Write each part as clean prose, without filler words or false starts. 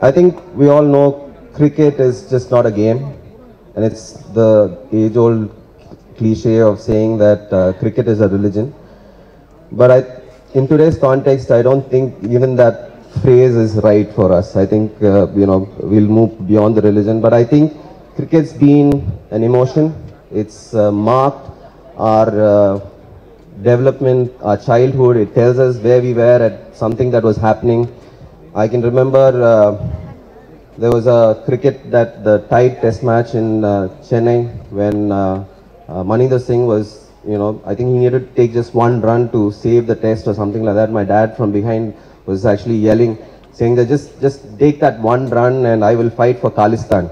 I think we all know cricket is just not a game, and it's the age-old cliche of saying that cricket is a religion. But in today's context, I don't think even that phrase is right for us. I think we'll move beyond the religion. But I think cricket's been an emotion. It's marked our development, our childhood. It tells us where we were at something that was happening. I can remember there was a the tied test match in Chennai when Maninder Singh was, I think he needed to take just one run to save the test or something like that. My dad from behind was actually yelling, saying that just take that one run and I will fight for Khalistan.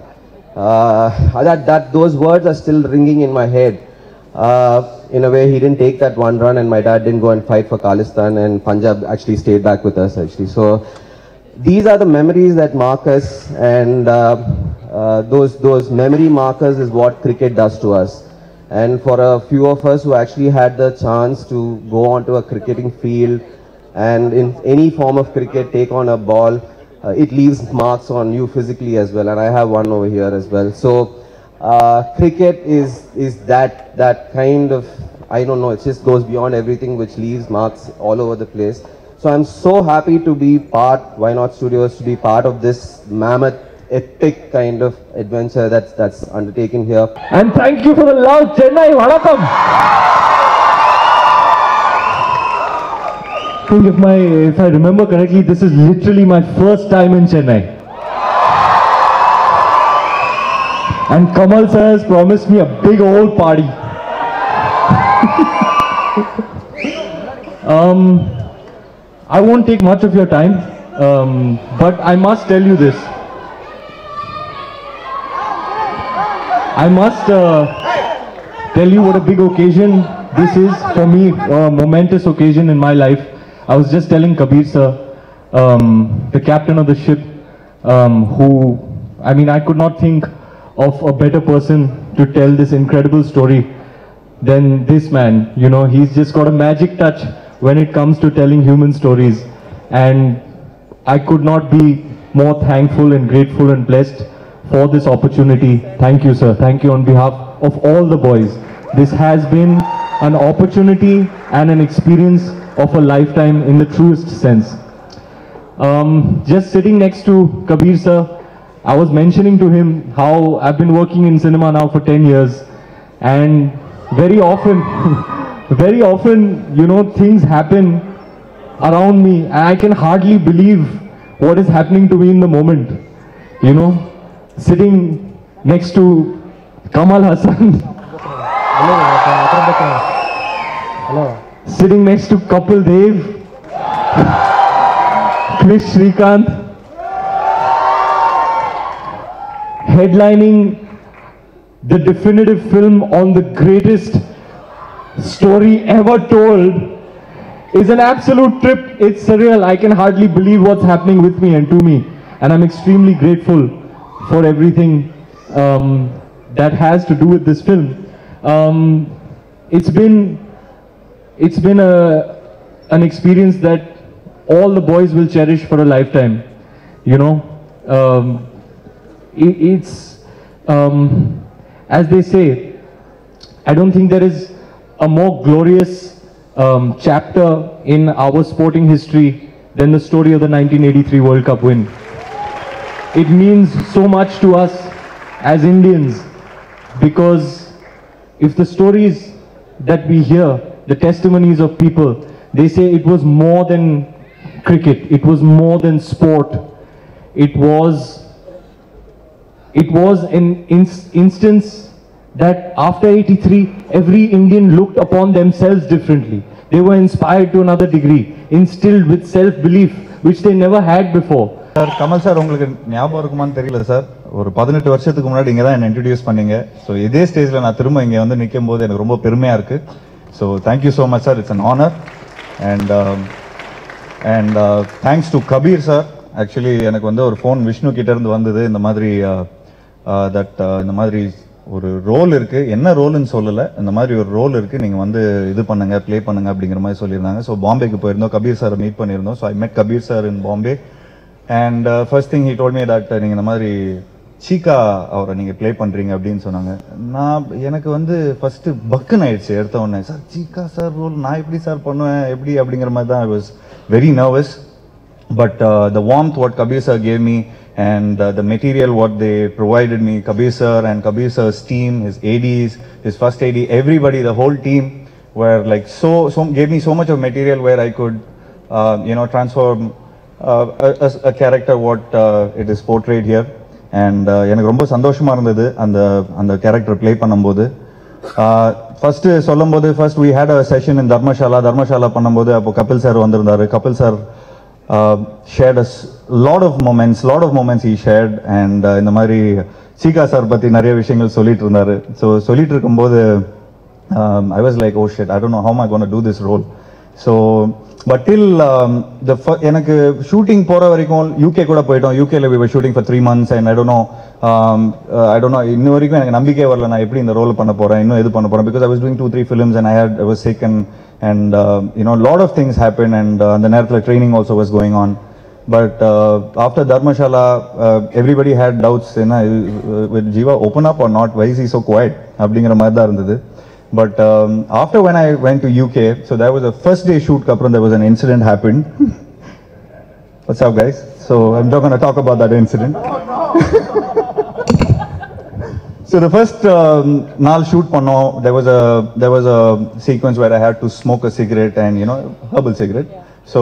Those words are still ringing in my head. In a way, he didn't take that one run and my dad didn't go and fight for Khalistan, and Punjab actually stayed back with us actually. So these are the memories that mark us, and those memory markers is what cricket does to us. And for a few of us who actually had the chance to go onto a cricketing field and in any form of cricket take on a ball, it leaves marks on you physically as well, and I have one over here as well. So cricket is that kind of, I don't know, it just goes beyond everything, which leaves marks all over the place. So I'm so happy to be part, Why Not Studios, to be part of this mammoth, epic kind of adventure that's undertaken here. And thank you for the love, Chennai. Vanakkam. I think if I remember correctly, this is literally my first time in Chennai. And Kamal sir has promised me a big old party. I won't take much of your time, but I must tell you this. I must tell you what a big occasion this is for me, a momentous occasion in my life. I was just telling Kabir sir, the captain of the ship, I could not think of a better person to tell this incredible story than this man. He's just got a magic touch when it comes to telling human stories, and I could not be more thankful and grateful and blessed for this opportunity. Thank you, sir. Thank you on behalf of all the boys. This has been an opportunity and an experience of a lifetime in the truest sense. Just sitting next to Kabir sir, I was mentioning to him how I've been working in cinema now for 10 years, and very often things happen around me and I can hardly believe what is happening to me in the moment. Sitting next to Kamal Hassan, sitting next to Kapil Dev, Krish Srikanth, headlining the definitive film on the greatest story ever told is an absolute trip. It's surreal. I can hardly believe what's happening with me and to me, and I'm extremely grateful for everything that has to do with this film. It's been an experience that all the boys will cherish for a lifetime. It's as they say, I don't think there is a more glorious chapter in our sporting history than the story of the 1983 World Cup win. It means so much to us as Indians, because if the stories that we hear, the testimonies of people, they say it was more than cricket, it was more than sport. It was an instance that after 83, every Indian looked upon themselves differently. They were inspired to another degree, instilled with self-belief, which they never had before. Sir, Kamal sir, உங்களுக்கு ஞாபகம் இருக்குமான்னு தெரியல sir. ஒரு 18 வருஷத்துக்கு முன்னாடி இங்க தான் என்ன இன்ட்ரோ듀ce பண்ணீங்க. So இதே ஸ்டேஜ்ல நான் திரும்ப இங்க வந்து நிக்கும்போது எனக்கு ரொம்ப பெருமையா இருக்கு. So thank you so much sir, it's an honor. And thanks to Kabir sir. Actually எனக்கு வந்து ஒரு ஃபோன் விஷ்ணு கிட்ட இருந்து வந்தது, இந்த மாதிரி இந்த மாதிரி ஒரு ரோல் இருக்கு, என்ன ரோல்னு சொல்லல, இந்த மாதிரி ஒரு ரோல் இருக்கு, நீங்க வந்து இது பண்ணுங்க, ப்ளே பண்ணுங்க அப்படிங்கிற மாதிரி சொல்லியிருந்தாங்க. ஸோ பாம்பேக்கு போயிருந்தோம், கபீர் சாரை மீட் பண்ணியிருந்தோம். So I met Kabir sir in Bombay. And first thing he told me that நீங்க இந்த மாதிரி சீக்கா அவரை நீங்க ப்ளே பண்றீங்க அப்படின்னு சொன்னாங்க. நான் எனக்கு வந்து ஃபர்ஸ்ட் பக்குன்னு ஆயிடுச்சு எடுத்த உடனே. சார் சீக்கா சார் ரோல் நான் எப்படி சார் பண்ணுவேன் எப்படி அப்படிங்கிற மாதிரி தான். I was very nervous, but the warmth what Kabir sir gave me and the material what they provided me, Kabir sir and Kabir sir's team, his ADs, his first AD, everybody, the whole team were like so gave me so much of material where I could transform a character what it is portrayed here. And எனக்கு ரொம்ப சந்தோஷமா இருந்தது அந்த character play பண்ணும்போது. First சொல்லும்போது first we had a session in Dharamshala பண்ணும்போது அப்போ Kapil sir வந்திருந்தாரு. Kapil sir shared a lot of moments he shared. And இந்த மாதிரி சீகா சார் பத்தி நிறைய விஷயங்கள் சொல்லிட்டு இருந்தாரு. ஸோ சொல்லிட்டு இருக்கும்போது I was like, oh shit, I don't know how am I going to do this role. So but till எனக்கு ஷூட்டிங் போற வரைக்கும் யூகே கூட போயிட்டோம். யூகேல we were shooting for 3 months and I don't know இன்ன வரைக்கும் எனக்கு நம்பிக்கை வரல நான் எப்படி இந்த ரோல் பண்ண போறேன் இன்னும் எது பண்ண போறேன். because I was doing 2-3 films and I was sick and lot of things happened and அந்த நேரத்துல training also was going on. But after Dharmashala everybody had doubts, will Jiva open up or not, why is he so quiet அப்படிங்கிற மாதிரி தான் இருந்தது. But after when I went to UK, so that was the first day shoot kapran, there was an incident happened. What's up guys? So I'm not going to talk about that incident. So the first naal shoot panno, there was a sequence where I had to smoke a cigarette and herbal cigarette. So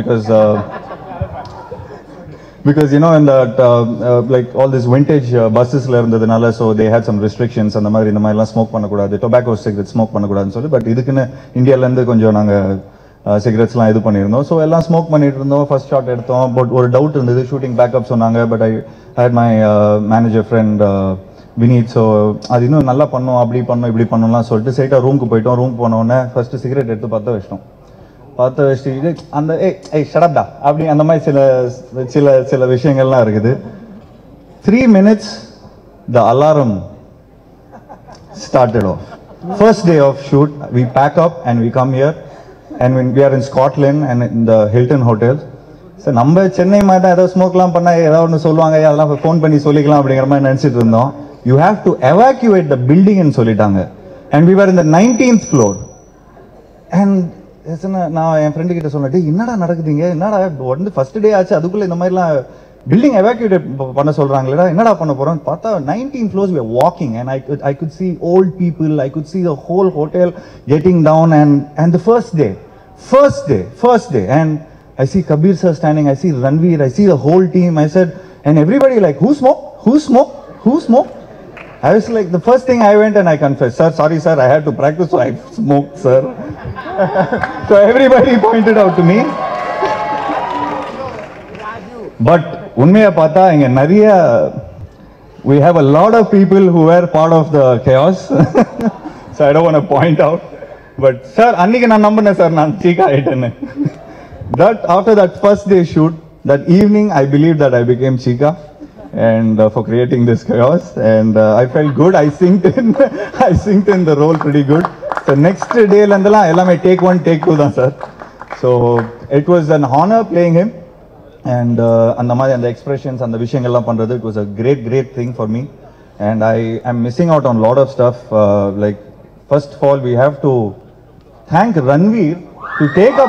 because in that like all this vintage buses la irundadnala, so they had some restrictions and the madri smoke panna koodadhu, tobacco cigarette smoke panna koodadhu solli. But idukku India la irundhu konjam naanga cigarettes la idu pannirundom. So ella smoke pannittu irundom. First shot eduthom, but or doubt irundhudu, shooting backup sonanga. But I had my manager friend Vineet, so adu innu nalla pannom appdi pannom ipdi pannomla solittu straight room ku poitom. Room ponona first cigarette eduthu patta vechtom. பார்த்து வச்சுட்டு அந்த ஷடப்டா அப்படி அந்த மாதிரி சில விஷயங்கள்லாம் இருக்குது. 3 minutes the alarm started off. First day of shoot we pack up and we come here and when we are in Scotland and in the Hilton Hotel. So நம்ம சென்னை மாதிரி தான் ஏதோ ஸ்மோக்லாம் பண்ணா ஏதாவது ஒன்று சொல்லுவாங்க, அதெல்லாம் ஃபோன் பண்ணி சொல்லிக்கலாம் அப்படிங்கிற மாதிரி நினச்சிட்டு இருந்தோம். You have to evacuate the building ன்னு சொல்லிட்டாங்க. And we were in the 19th floor. And நான் என் ஃப்ரெண்டு கிட்ட சொன்னேன், என்னடா நடக்குதுங்க, என்னடா வந்து ஃபர்ஸ்ட் டே ஆச்சு அதுக்குள்ள இந்த மாதிரிலாம் பில்டிங் எவாக்யூட் பண்ண சொல்றாங்களேடா, என்னடா பண்ண போறோம் பார்த்தா 19 floors we were walking and I could see old people, I could see the whole hotel getting down and the first day and I see Kabir sir standing, I see Ranveer, I see the whole team. I said, and everybody like, who smoke? I was like, the first thing I went and I confessed, sir, sorry sir, I had to practice, so I smoked, sir. So everybody pointed out to me. But unmaya paatha inga nariya we have a lot of people who were part of the chaos. So I don't want to point out. But sir, anniki na nambana sir nan cheeka aitene. That after that first day shoot, that evening I believed that I became Chika. And for creating this chaos, and I felt good. I synced in the role pretty good. So next day landala ellame take 1 take 2 da sir. So it was an honor playing him, and and the expressions and the vishayangal pandrathu, it was a great thing for me. And I am missing out on a lot of stuff. Like first of all we have to thank Ranveer to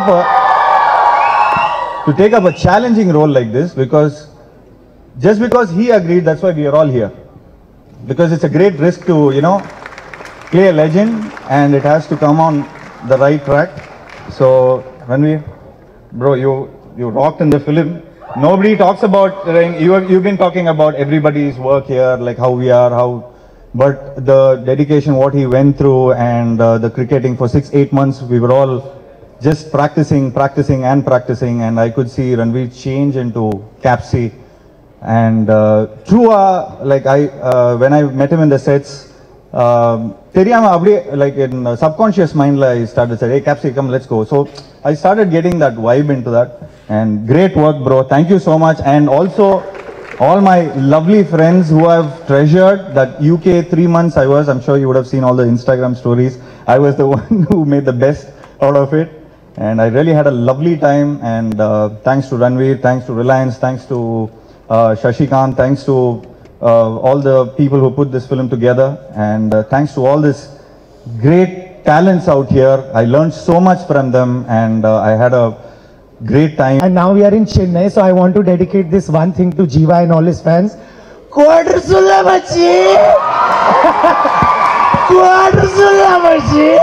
take up a challenging role like this, because just because he agreed, that's why we are all here. Because it's a great risk to, play a legend and it has to come on the right track. So, Ranveer, bro, you rocked in the film. Nobody talks about, you've been talking about everybody's work here, like how we are, but the dedication, what he went through, and the cricketing for 6-8 months, we were all just practicing, and I could see Ranveer change into Capsy. And through like when I met him in the sets, theriyama abdiye like in subconscious mind I started saying, hey Capsy, come, let's go. So I started getting that vibe into that. And great work, bro, thank you so much. And also all my lovely friends who have treasured that UK 3 months I'm sure you would have seen all the Instagram stories. I was the one who made the best out of it. And I really had a lovely time, and thanks to Ranveer, thanks to Reliance, thanks to Shashikant, thanks to all the people who put this film together, and thanks to all this great talents out here. I learned so much from them, and I had a great time. And now we are in Chennai, so I want to dedicate this one thing to Jiva and all his fans. Quadrusulla machi! Quadrusulla machi!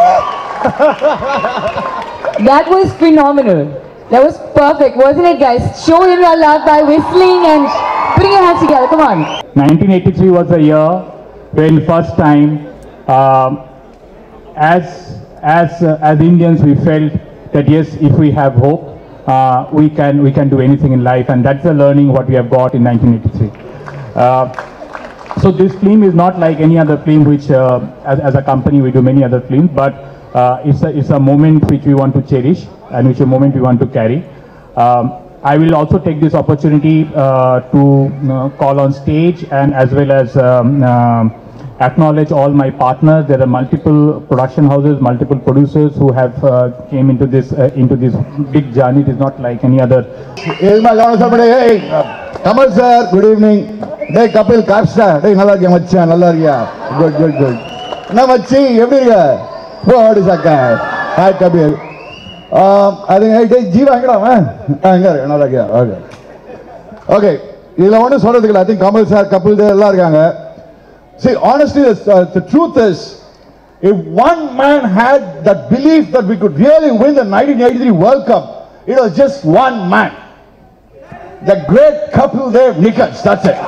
That was phenomenal. That was perfect, wasn't it, guys? Show him your love by whistling and putting your hands together. Come on. 1983 was the year when first time, as Indians, we felt that yes, if we have hope, we can do anything in life, and that's the learning what we have got in 1983. So this film is not like any other film which, as a company, we do many other films, but it's a moment which we want to cherish and which a moment we want to carry. I will also take this opportunity to call on stage and as well as acknowledge all my partners. There are multiple production houses, multiple producers who have came into this big journey. It is not like any other. Hey, Kamal sir, good evening. Hey, Kapil Kapsa. Hey, nalla irkiya machan, nalla irkiya. Good. Na machi, eppadi irukka? What is that guy? Hi, Kapil. I think, hey, Jiva, engada man? Enga, nalla irkiya. Okay. Idhula onnu solradhukku I think Kamal sir, Kapil they ella irukanga. See, honestly, the truth is, if one man had that belief that we could really win the 1983 World Cup, it was just one man. The great Kapil Dev Nikhaj, that's it.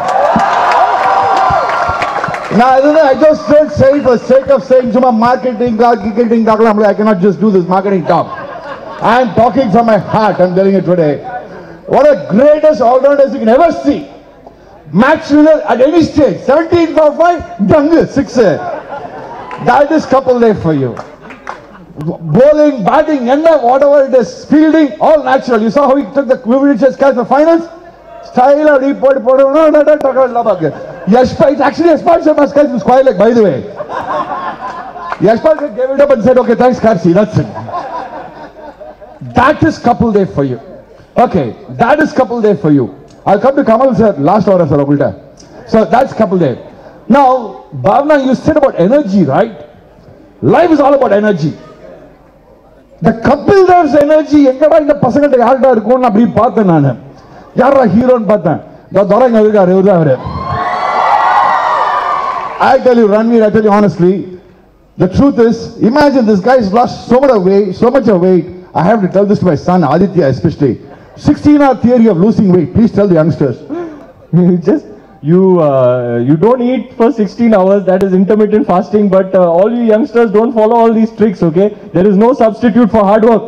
Now, I just don't say it for the sake of saying, marketing, I cannot just do this marketing talk. I am talking from my heart, I'm telling you today. What a greatest all-rounders you can ever see. Match winner at any stage, 17 for 5, jungle, 6. That is Kapil Dev for you. Bowling, batting, whatever it is, fielding, all natural. You saw how he took the Vividich's catch for finals? Style of report, Yashpal, it's actually Yashpal Sharma's catch was quite like, by the way. Yashpal gave it up and said, okay, thanks, Kapsi, that's it. That is Kapil Dev for you. Okay, that is Kapil Dev for you. I'll come to Kamal sir, last hour sir, so that's Kapil Dev. Now, Bhavna, you said about energy, right? Life is all about energy. The Kapil Dev's energy, engada inda pasanga yaarda irukku na appadi paathen nanu. Yara hero nu paathen. Da doranga irukkaru ivaru da avaru. I tell you, Ranveer, I tell you honestly, the truth is, imagine this guy's lost so much of weight. I have to tell this to my son, Aditya especially. 16-hour theory of losing weight. Please tell the youngsters. You don't eat for 16 hours. That is intermittent fasting. But all you youngsters don't follow all these tricks. Okay, there is no substitute for hard work.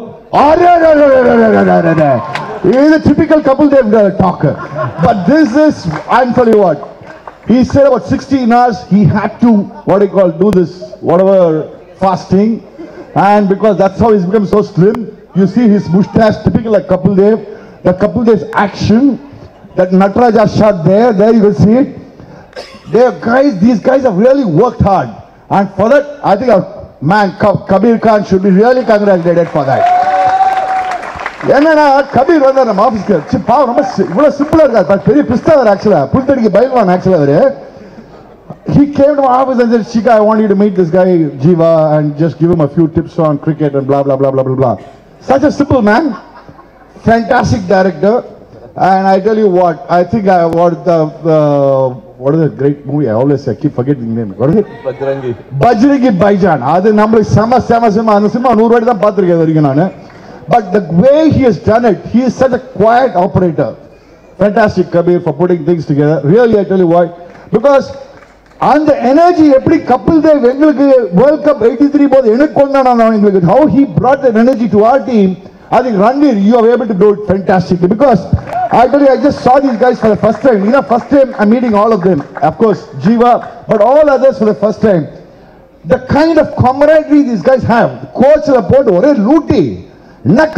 He is a typical Kapil Dev talker. But this is, I'm telling you what. He said about 16 hours he had to do this whatever fasting, and because that's how he's become so slim. You see his moustache, typical like Kapil Dev. The Kapil Dev's action, that Nataraja shot there you will see it. These guys have really worked hard. And for that, I think Kabir Khan should be really congratulated for that. Kabir was in office. He came to my office and said, Shika, I want you to meet this guy, Jiva, and just give him a few tips on cricket and blah, blah, blah, blah, blah, blah. Such a simple man, fantastic director, and I tell you what, I think what is the great movie? I keep forgetting the name. What is it? Bajrangi Bhaijaan. That's number Sama. But the way he has done it, he is such a quiet operator. Fantastic, Kabir, for putting things together. Really, I tell you why. Because on the energy, every Kapil Dev, World Cup 83, how he brought that energy to our team, I think Ranveer, you are able to do it fantastically. Because I tell you, I just saw these guys for the first time. First time I'm meeting all of them. Of course, Jiva, but all others for the first time. The kind of camaraderie these guys have. The coach support, ore looty. That's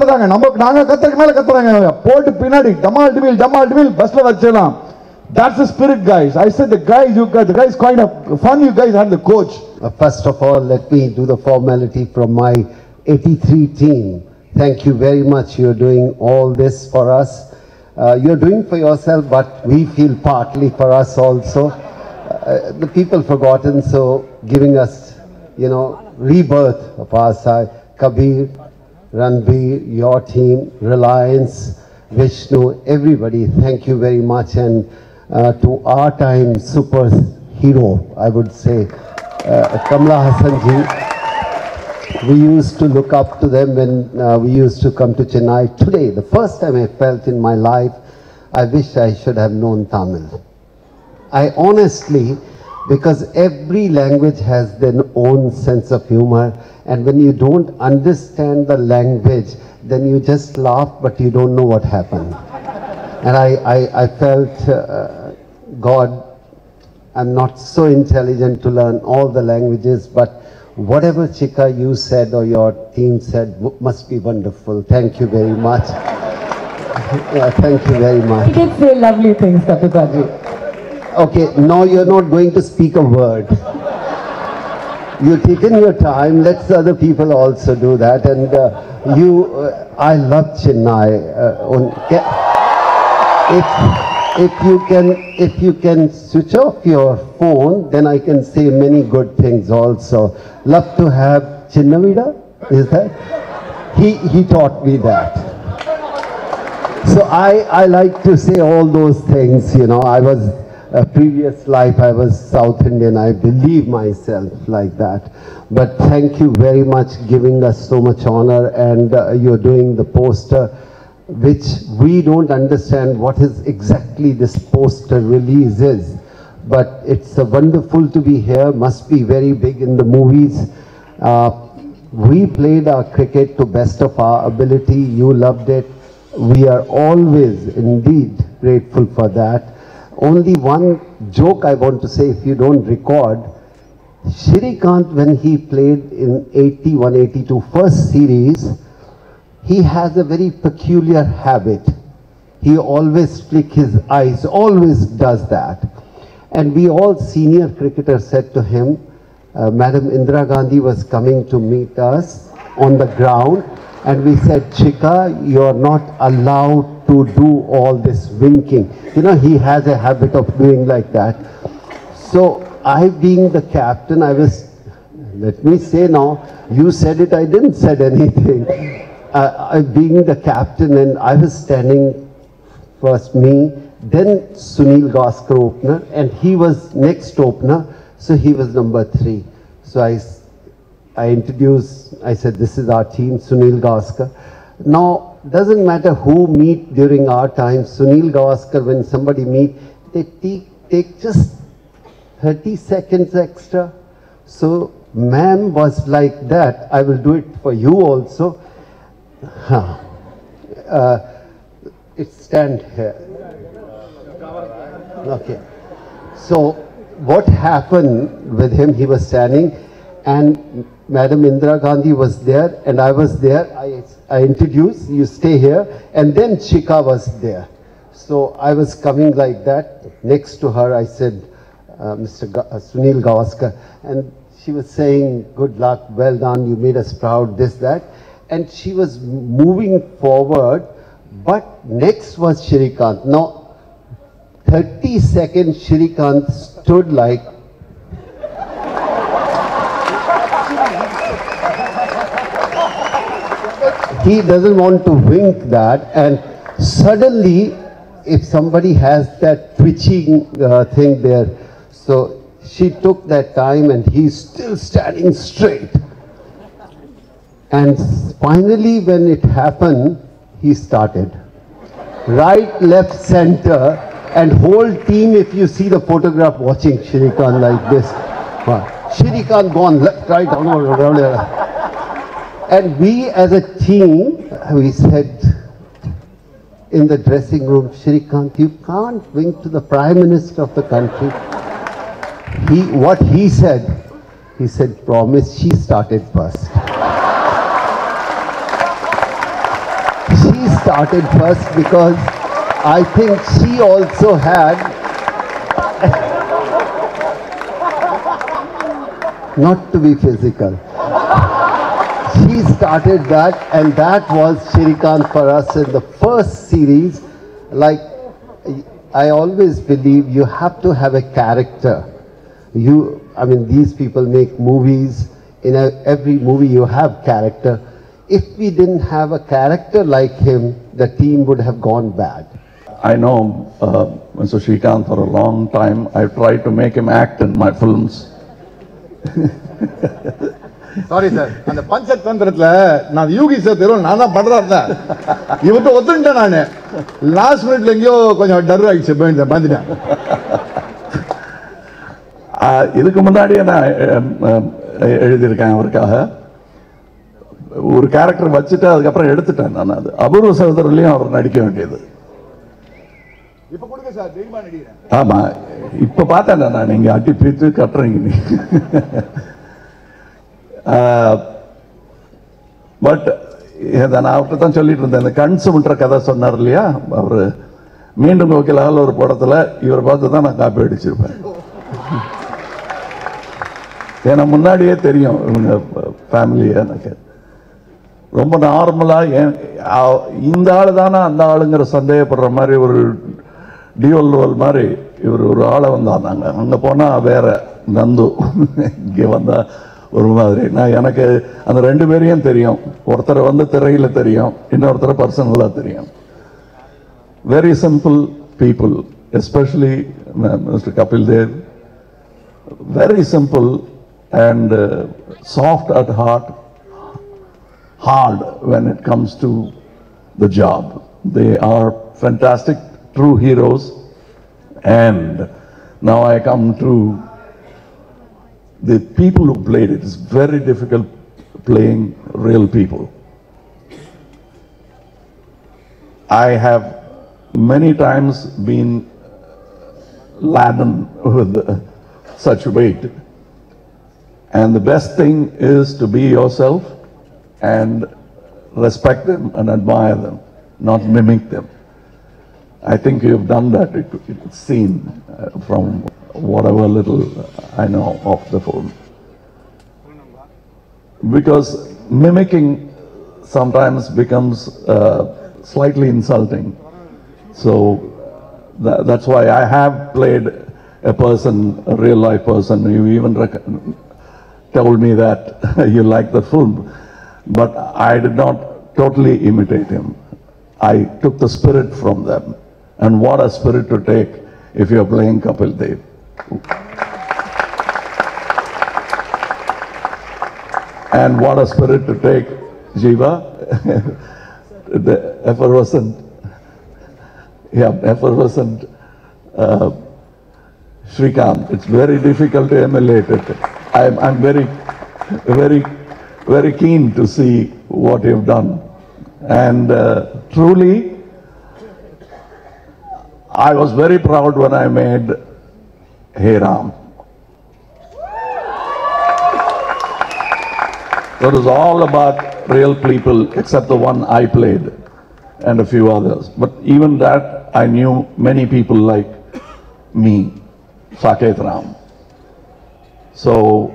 the spirit, guys. I said the guys kind of fun you guys had the coach. First of all, let me do the formality from my 83 team. thank you very much. You're doing all this for us. You're doing for yourself, but we feel partly for us also. The people forgotten, so giving us, you know, rebirth of our side. Kabir, Ranbir, your team, Reliance, Vishnu, everybody, thank you very much. And to our time superhero, I would say, Kamla Hassan ji, we used to look up to them when we used to come to Chennai. Today, the first time I felt in my life, I wish I should have known Tamil. I honestly, because every language has their own sense of humor, and when you don't understand the language, then you just laugh, but you don't know what happened. And I felt, God, I'm not so intelligent to learn all the languages, but whatever Chika you said or your team said must be wonderful. Thank you very much. Yeah, thank you very much. He did say lovely things, Kapil Baji. Okay, now you're not going to speak a word. You've taken your time, let other people also do that. And I love Chennai. If you can switch off your phone, then I can say many good things also. Love to have Chinnavida, is that? He taught me that. So I like to say all those things, you know. I was, a previous life I was South Indian, I believe myself like that. But thank you very much giving us so much honor, and you're doing the poster, which we don't understand what is exactly this poster release is. But it's wonderful to be here, must be very big in the movies. We played our cricket to best of our ability, you loved it. We are always indeed grateful for that. Only one joke I want to say, if you don't record, Shrikant, when he played in 81-82 first series, he has a very peculiar habit. He always flick his eyes, always does that. And we all senior cricketers said to him, Madam Indira Gandhi was coming to meet us on the ground, and we said, Chika, you're not allowed to do all this winking. You know, he has a habit of doing like that. So I, being the captain, I was, let me say now, you said it, I didn't said anything. I being the captain, and I was standing, first me, then Sunil Gavaskar opener, and he was next opener, so he was number 3. So I introduced, I said, this is our team, Sunil Gavaskar. Now, doesn't matter who meet during our time, Sunil Gavaskar, when somebody meet, they take just 30 seconds extra. So, ma'am was like that, I will do it for you also. It stand here. Okay. So, what happened with him, he was standing, and Madam Indira Gandhi was there, and I was there. I introduced, you stay here, and then Chika was there. So I was coming like that. Next to her, I said, Sunil Gavaskar, and she was saying, good luck, well done, you made us proud, this, that. And she was moving forward, but next was Shrikant. Now, 30 seconds, Shrikant stood like, he doesn't want to wink that, and suddenly, if somebody has that twitching thing there, so she took that time and he's still standing straight. And finally, when it happened, he started. Right, left, center, and whole team, if you see the photograph, watching Shrikant like this. Shrikant gone left, right, down. And we as a team, we said in the dressing room, Shrikant, you can't wink to the Prime Minister of the country. What he said, promise, she started first. She started first because I think she also had, not to be physical, He started that, and that was Shrikant for us in the first series. Like, I always believe you have to have a character. I mean, these people make movies. In every movie you have character. If we didn't have a character like him, the team would have gone bad. I know Mr. Shrikant for a long time. I've tried to make him act in my films. Sorry sir, அந்த பஞ்சதந்திரத்துல நான் Yuki sir தெருவில் நான் தான் பண்றா இருந்தேன். இவர்கிட்ட ஒத்துட்டேன் நான். லாஸ்ட் மினிட்ல எங்கேயோ கொஞ்சம் டர் ஆயிடுச்சு, வந்துட்டேன். இதுக்கு முன்னாடியே நான் எழுதியிருக்கேன் அவருக்காக. ஒரு கேரக்டர் வச்சுட்டு அதுக்கப்புறம் எடுத்துட்டேன் நான். அது அபூர்வ சகோதரர்லயும் அவர் நடிக்க வேண்டியது. இப்ப கொடுங்க சார், தெய்வமா நடிக்கிறேன். ஆமா, இப்ப பார்த்தேன் நான், நீங்க அட்டி பிரித்து கட்டுறீங்க. பட் நான் அவர்கிட்ட தான் சொல்லிட்டு இருந்தேன், இந்த கண் சுமன்ற கதை சொன்னார் இல்லையா அவரு, மீண்டும் நோக்கிலால் ஒரு படத்துல இவரை பார்த்து தான் நான் காப்பி அடிச்சிருப்பேன். ஏன்னா முன்னாடியே தெரியும் இவங்க ஃபேமிலி. எனக்கு ரொம்ப நார்மலா இந்த ஆளு தானே அந்த ஆளுங்கிற சந்தேகப்படுற மாதிரி ஒரு டியூவல் ரோல் மாதிரி இவர் ஒரு ஆளை வந்தாங்க. அங்க போனா வேற நந்து, இங்க வந்தா ஒரு மாதிரி. நான் எனக்கு அந்த ரெண்டு பேரையும் தெரியும். ஒருத்தரை வந்து திரையில தெரியும், இன்னொருத்தரை பர்சனலா தெரியும். Very simple people, especially mister Kapil Dev. Very simple and soft at heart, hard when it comes to the job. They are fantastic, true heroes. And now I come to the people who played it. It's very difficult playing real people. I have many times been laden with such weight. And the best thing is to be yourself and respect them and admire them, not mimic them. I think you've done that. It's seen from whatever little I know of the film. Because mimicking sometimes becomes slightly insulting. So that's why I have played a person, a real life person. You even told me that you like the film, but I did not totally imitate him. I took the spirit from them. And what a spirit to take if you're playing Kapil Dev. And what a spirit to take Jiva, the effervescent Shrikant. It's very difficult to emulate it. I'm very keen to see what you've done. And truly, I was very proud when I made Hey Ram. It was all about real people except the one I played and a few others. But even that, I knew many people like me, Saket Ram. So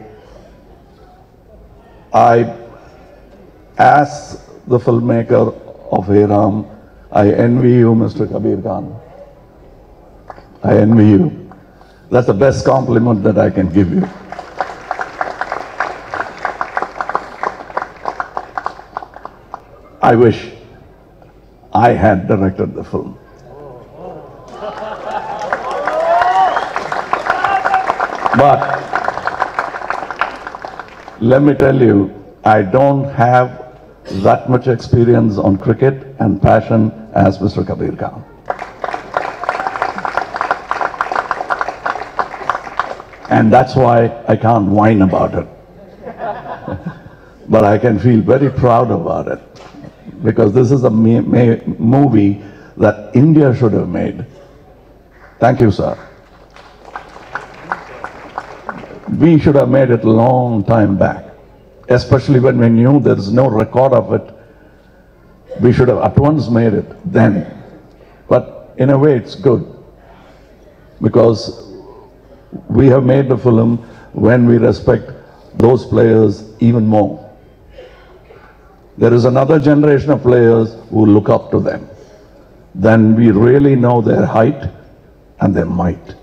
I asked the filmmaker of Hey Ram, I envy you, Mr. Kabir Khan. I envy you. That's the best compliment that I can give you. I wish I had directed the film. But let me tell you, I don't have that much experience on cricket and passion as Mr. Kabir Khan. And that's why I can't whine about it. But I can feel very proud about it. Because this is a movie that India should have made. Thank you, sir. We should have made it a long time back. Especially when we knew there is no record of it. We should have at once made it then. But in a way it's good. Because we have made the film when we respect those players even more. there is another generation of players who look up to them. Then we really know their height and their might.